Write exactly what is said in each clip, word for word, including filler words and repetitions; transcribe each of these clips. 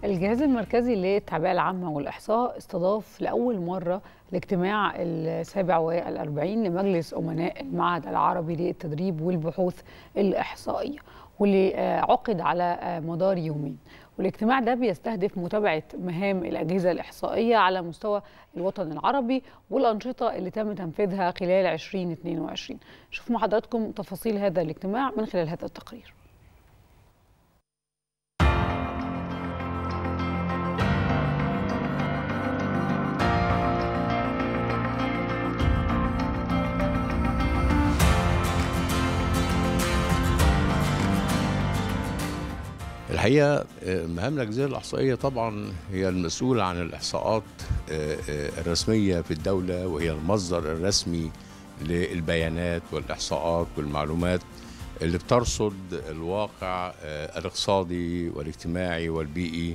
الجهاز المركزي للتعبئة العامة والإحصاء استضاف لأول مرة الاجتماع السابع والأربعين لمجلس أمناء المعهد العربي للتدريب والبحوث الإحصائية، واللي عقد على مدار يومين. والاجتماع ده بيستهدف متابعة مهام الأجهزة الإحصائية على مستوى الوطن العربي والأنشطة اللي تم تنفيذها خلال ألفين واثنين وعشرين. شوفوا مع حضراتكم تفاصيل هذا الاجتماع من خلال هذا التقرير. الحقيقة مهام الأجهزة الإحصائية طبعا هي المسؤولة عن الإحصاءات الرسمية في الدولة، وهي المصدر الرسمي للبيانات والإحصاءات والمعلومات اللي بترصد الواقع الاقتصادي والاجتماعي والبيئي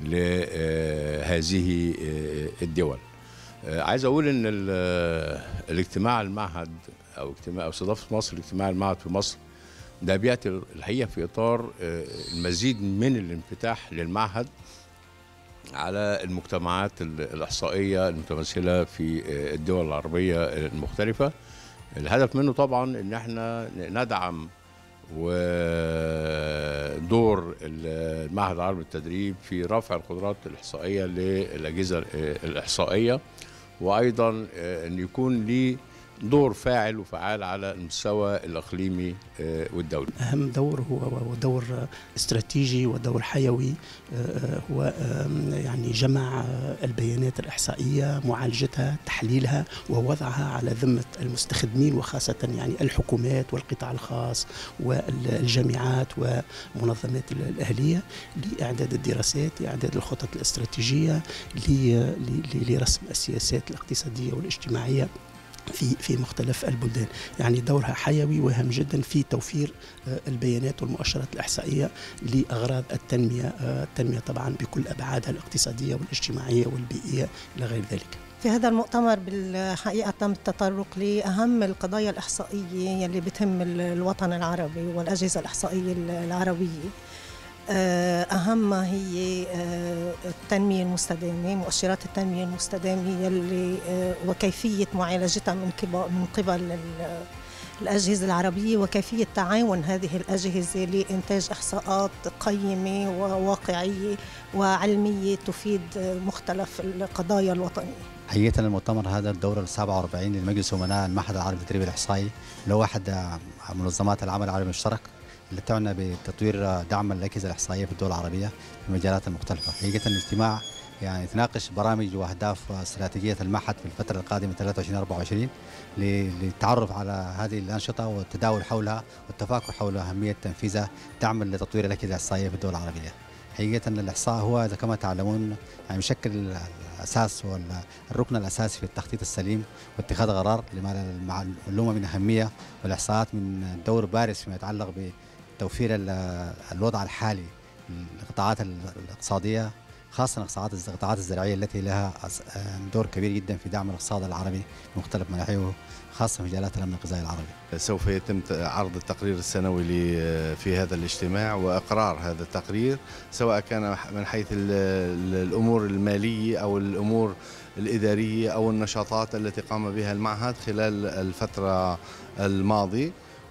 لهذه الدول. عايز أقول إن الاجتماع المعهد أو اجتماع أو استضافة مصر لاجتماع المعهد في مصر ده بيأتي الحقيقة في إطار المزيد من الانفتاح للمعهد على المجتمعات الإحصائية المتمثلة في الدول العربية المختلفة. الهدف منه طبعا إن احنا ندعم ودور المعهد العربي للتدريب في رفع القدرات الإحصائية للأجهزة الإحصائية، وأيضا أن يكون ليه دور فاعل وفعال على المستوى الإقليمي والدولي. أهم دور هو دور استراتيجي ودور حيوي، هو يعني جمع البيانات الإحصائية، معالجتها، تحليلها، ووضعها على ذمة المستخدمين، وخاصة يعني الحكومات والقطاع الخاص والجامعات ومنظمات الأهلية، لإعداد الدراسات، لإعداد الخطط الاستراتيجية، لرسم السياسات الاقتصادية والاجتماعية في في مختلف البلدان. يعني دورها حيوي وهام جدا في توفير البيانات والمؤشرات الإحصائية لأغراض التنمية، التنمية طبعا بكل أبعادها الاقتصادية والاجتماعية والبيئية إلى غير ذلك. في هذا المؤتمر بالحقيقة تم التطرق لأهم القضايا الإحصائية اللي بتهم الوطن العربي والأجهزة الإحصائية العربية. أهمها هي التنمية المستدامة، مؤشرات التنمية المستدامة اللي وكيفية معالجتها من قبل من قبل الأجهزة العربية، وكيفية تعاون هذه الأجهزة لإنتاج إحصاءات قيمة وواقعية وعلمية تفيد مختلف القضايا الوطنية. حقيقة المؤتمر هذا الدورة السابعة والأربعين للمجلس أمناء المعهد العربي للتدريب الإحصائي، اللي هو واحد منظمات العمل العربي المشترك اللي تعنى بتطوير دعم الأجهزة الإحصائية في الدول العربية في المجالات المختلفة. حقيقة الاجتماع يعني تناقش برامج وأهداف استراتيجية المعهد في الفترة القادمة ثلاثة وعشرين أربعة وعشرين للتعرف على هذه الأنشطة والتداول حولها والتفاكر حول أهمية تنفيذها دعما لتطوير الأجهزة الإحصائية في الدول العربية. حقيقة الإحصاء هو إذا كما تعلمون يعني يشكل الأساس والركن الأساسي في التخطيط السليم واتخاذ قرار للمعلومة من أهمية، والإحصاءات من دور بارز فيما يتعلق بتوفير الوضع الحالي للقطاعات الاقتصادية، خاصة القطاعات الزراعية التي لها دور كبير جدا في دعم الاقتصاد العربي بمختلف مناحيه، خاصة في مجالات الأمن الغذائي العربي. سوف يتم عرض التقرير السنوي في هذا الاجتماع وإقرار هذا التقرير، سواء كان من حيث الأمور المالية أو الأمور الإدارية أو النشاطات التي قام بها المعهد خلال الفترة الماضية،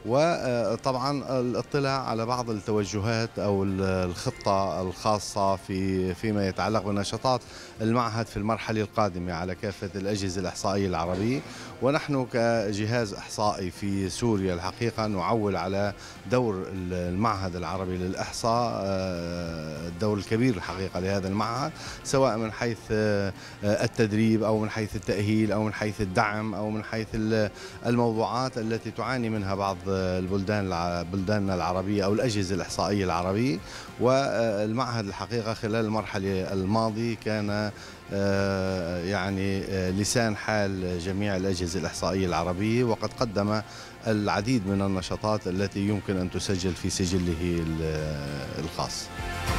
وطبعا الاطلاع على بعض التوجهات او الخطه الخاصه في فيما يتعلق بنشاطات المعهد في المرحله القادمه على كافه الاجهزه الاحصائيه العربيه. ونحن كجهاز احصائي في سوريا الحقيقه نعول على دور المعهد العربي للاحصاء، الدور الكبير الحقيقه لهذا المعهد، سواء من حيث التدريب او من حيث التاهيل او من حيث الدعم او من حيث الموضوعات التي تعاني منها بعض البلدان بلداننا العربية أو الأجهزة الإحصائية العربية. والمعهد الحقيقة خلال المرحلة الماضية كان يعني لسان حال جميع الأجهزة الإحصائية العربية، وقد قدم العديد من النشاطات التي يمكن أن تسجل في سجله الخاص.